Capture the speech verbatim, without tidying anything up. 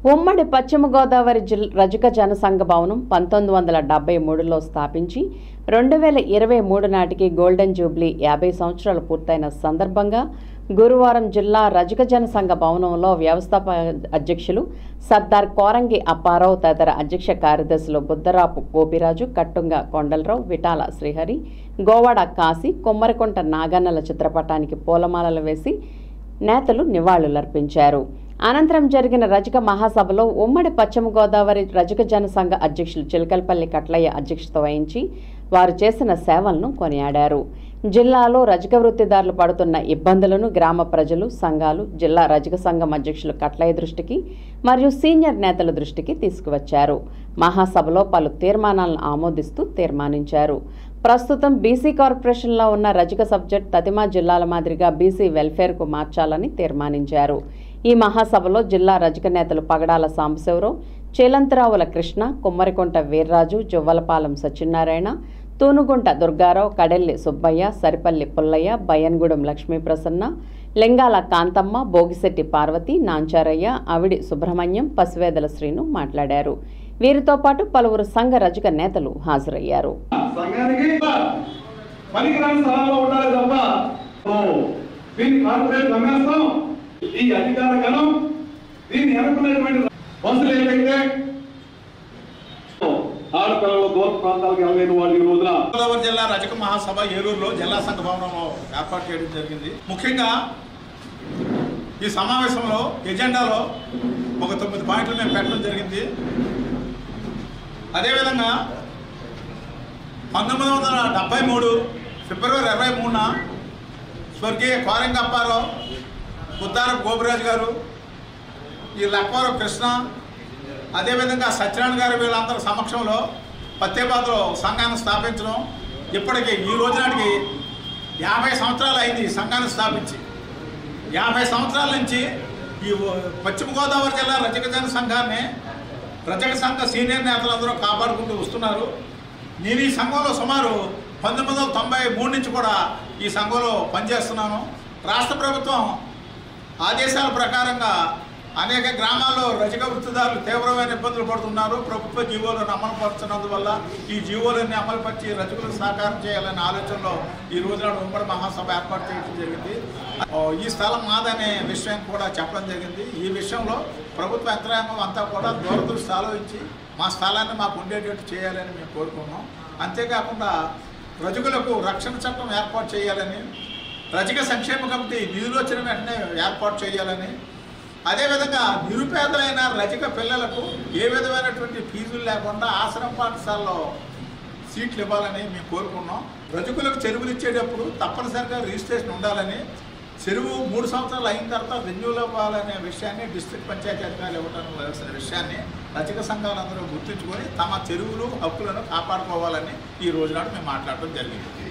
ఉమ్మడి పశ్చిమ గోదావరి జిల్లా రజక జనసంఘ భవనం పంతొమ్మిది వందల డెబ్బై మూడులో స్థాపించి రెండు వేల ఇరవై మూడు నాటికి గోల్డెన్ జూబ్లీ యాభై సంవత్సరాలు పూర్తయిన సందర్భంగా గురువారం జిల్లా రజక జనసంఘ భవనంలో వ్యవస్థాపక అధ్యక్షులు సర్దార్ కోరంగి అప్పారావు తదితర అధ్యక్ష కార్యదర్శులు బుద్ధరాపు గోపిరాజు, కట్టుంగ కొండలరావు, విటాల శ్రీహరి, గోవాడ కాశీ, కొమ్మరికొంట నాగన్నల చిత్రపటానికి పూలమాలలు వేసి నేతలు నివాళులర్పించారు. అనంతరం జరిగిన రజక మహాసభలో ఉమ్మడి పశ్చిమ గోదావరి రజక జనసంఘ అధ్యక్షులు చిలకలపల్లి కట్లయ్య అధ్యక్షత వహించి వారు చేసిన సేవలను కొనియాడారు. జిల్లాలో రజక వృత్తిదారులు పడుతున్న ఇబ్బందులను గ్రామ ప్రజలు, సంఘాలు, జిల్లా రజక సంఘం అధ్యక్షులు కట్లయ్య దృష్టికి మరియు సీనియర్ నేతల దృష్టికి తీసుకువచ్చారు. మహాసభలో పలు తీర్మానాలను ఆమోదిస్తూ తీర్మానించారు. ప్రస్తుతం బీసీ కార్పొరేషన్లో ఉన్న రజక సబ్జెక్ట్ తదిమా జిల్లాల మాదిరిగా బీసీ వెల్ఫేర్కు మార్చాలని తీర్మానించారు. ఈ మహాసభలో జిల్లా రజక నేతలు పగడాల సాంబశివరావు, చేలంతరావుల కృష్ణ, కుమ్మరికొంట వీర్రాజు, జువ్వలపాలెం సత్యనారాయణ, తూనుగుంట దుర్గారావు, కడెల్లి సుబ్బయ్య, సరిపల్లి పుల్లయ్య, బయ్యన్గూడెం లక్ష్మీప్రసన్న, లింగాల కాంతమ్మ, బోగిశెట్టి పార్వతి, నాంచారయ్య, అవిడి సుబ్రహ్మణ్యం, పసివేదల శ్రీను మాట్లాడారు. వీరితో పాటు పలువురు సంఘ రజక నేతలు హాజరయ్యారు. ఈ అధికార గణం దీన్ని అనుకునేటువంటి వంశులు ఏదైతే ఆడపిల్లలు దూర ప్రాంతాలకు వెళ్ళలేని వాళ్ళు ఈ రోజున గోదావరి జిల్లా రజక మహాసభ ఏలూరులో జిల్లా సంఘ భవనంలో ఏర్పాటు చేయడం జరిగింది. ముఖ్యంగా ఈ సమావేశంలో ఎజెండాలో ఒక తొమ్మిది పాయింట్లు మేము పెట్టడం జరిగింది. అదేవిధంగా పంతొమ్మిది వందల డెబ్బై మూడు ఫిబ్రవరి ఇరవై మూడున స్వర్గీయ కోరంగి అప్పారావు, బుద్ధారపు గోపిరాజు గారు, ఈ లక్వారం కృష్ణ, అదేవిధంగా సత్యనారాయణ గారు వీళ్ళందరి సమక్షంలో పత్తేబాద్లో సంఘాన్ని స్థాపించడం, ఇప్పటికీ ఈ రోజు నాటికి యాభై సంవత్సరాలు అయింది ఈ సంఘాన్ని స్థాపించి. యాభై సంవత్సరాల నుంచి ఈ పశ్చిమ గోదావరి జిల్లా రజక జన సంఘాన్ని రజక సంఘ సీనియర్ నేతలందరూ కాపాడుకుంటూ వస్తున్నారు. నేను ఈ సంఘంలో సుమారు పంతొమ్మిది వందల తొంభై మూడు నుంచి కూడా ఈ సంఘంలో పనిచేస్తున్నాను. రాష్ట్ర ప్రభుత్వం ఆదేశాల ప్రకారంగా అనేక గ్రామాల్లో రజక వృత్తిదారులు తీవ్రమైన ఇబ్బందులు పడుతున్నారు. ప్రభుత్వ జీవోలను అమలుపరుచినందువల్ల ఈ జీవోలన్నీ అమలుపరిచి రజకులకు సహకారం చేయాలనే ఆలోచనలో ఈ రోజున ఉమ్మడి మహాసభ ఏర్పాటు చేయడం జరిగింది. ఈ స్థలం మాదనే విషయం కూడా చెప్పడం జరిగింది. ఈ విషయంలో ప్రభుత్వ యంత్రాంగం అంతా కూడా దూరదృష్టి ఆలోచించి మా స్థలాన్ని మాకు ఉండేటట్టు చేయాలని మేము కోరుకున్నాం. అంతేకాకుండా రజకులకు రక్షణ చట్టం ఏర్పాటు చేయాలని, రజక సంక్షేమ కమిటీ నిధులు వచ్చిన వెంటనే ఏర్పాటు చేయాలని, అదేవిధంగా నిరుపేదలైన రజక పిల్లలకు ఏ విధమైనటువంటి ఫీజులు లేకుండా ఆశ్రమ పాఠశాలలో సీట్లు ఇవ్వాలని మేము కోరుకున్నాం. రజకులకు చెరువులు ఇచ్చేటప్పుడు తప్పనిసరిగా రిజిస్ట్రేషన్ ఉండాలని, చెరువు మూడు సంవత్సరాలు అయిన తర్వాత రెన్యూల్ అవ్వాలనే విషయాన్ని డిస్ట్రిక్ట్ పంచాయతీ అధికారులు ఇవ్వడానికి వలసిన విషయాన్ని రజక సంఘాలందరూ గుర్తుంచుకొని తమ చెరువులు హక్కులను కాపాడుకోవాలని ఈ రోజు నాడు మేము మాట్లాడటం జరిగింది.